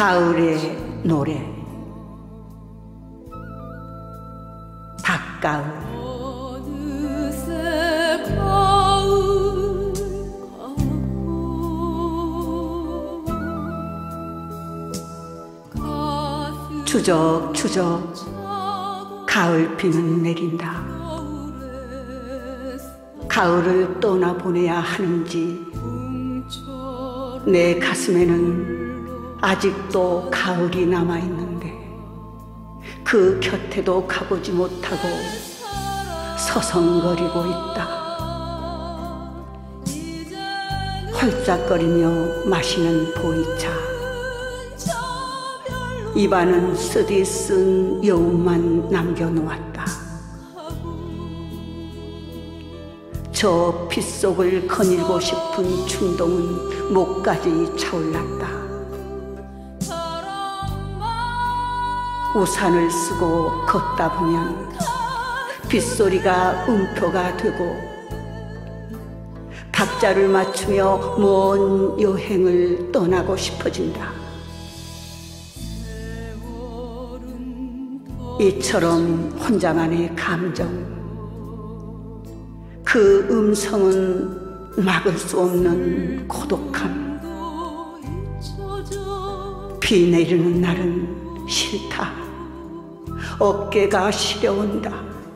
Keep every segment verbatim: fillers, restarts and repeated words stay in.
가을의 노래. 밭가을. 추적추적 가을 비는 내린다. 가을을 떠나보내야 하는지 내 가슴에는 아직도 가을이 남아있는데 그 곁에도 가보지 못하고 서성거리고 있다. 헐싹거리며 마시는 보이차, 입안은 쓰디 쓴 여운만 남겨놓았다. 저 빗속을 거닐고 싶은 충동은 목까지 차올랐다. 우산을 쓰고 걷다 보면 빗소리가 음표가 되고 박자를 맞추며 먼 여행을 떠나고 싶어진다. 이처럼 혼자만의 감정, 그 음성은 막을 수 없는 고독함. 비 내리는 날은 싫다. 어깨가 시려온다.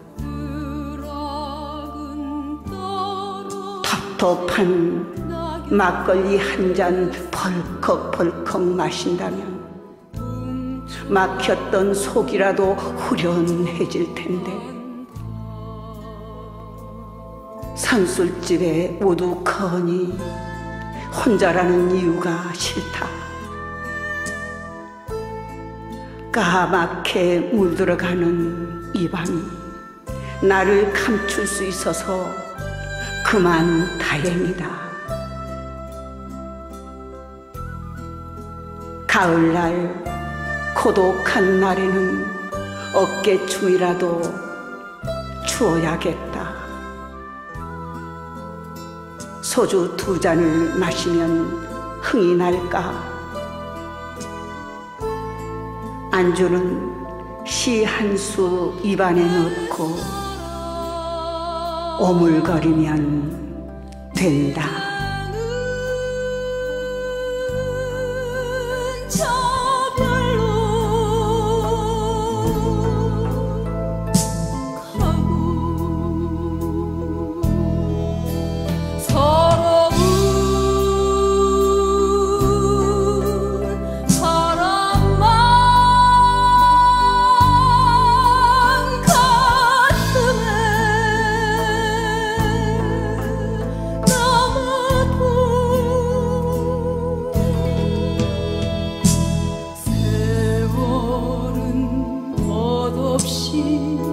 텁텁한 막걸리 한 잔 벌컥벌컥 마신다면 막혔던 속이라도 후련해질 텐데. 산술집에 우두커니 혼자라는 이유가 싫다. 까맣게 물들어가는 이 밤이 나를 감출 수 있어서 그만 다행이다. 가을날 고독한 날에는 어깨춤이라도 추어야겠다. 소주 두 잔을 마시면 흥이 날까? 안주는 시 한 수 입안에 넣고 오물거리면 된다. 없이